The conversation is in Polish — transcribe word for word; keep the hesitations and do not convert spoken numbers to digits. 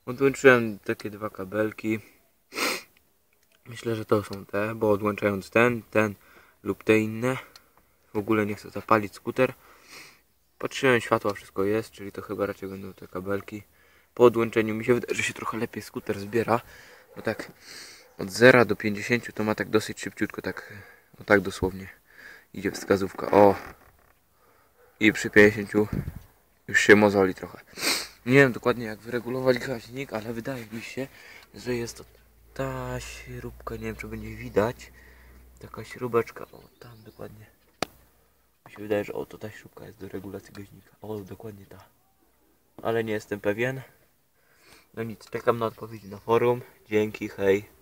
Odłączyłem takie dwa kabelki. Myślę, że to są te, bo odłączając ten, ten lub te inne, w ogóle nie chcę zapalić skuter. Patrzyłem, światła, wszystko jest, czyli to chyba raczej będą te kabelki. Po odłączeniu mi się wydaje, że się trochę lepiej skuter zbiera, bo tak od zera do pięćdziesięciu to ma tak dosyć szybciutko, tak, no tak dosłownie idzie wskazówka. O! I przy pięćdziesięciu już się mozoli trochę. Nie wiem dokładnie jak wyregulować gaźnik, ale wydaje mi się, że jest to ta śrubka, nie wiem czy będzie widać. Taka śrubeczka, o tam dokładnie. Mi się wydaje, że o to ta śrubka jest do regulacji gaźnika. O, dokładnie ta. Ale nie jestem pewien. No nic, czekam na odpowiedzi na forum. Dzięki, hej.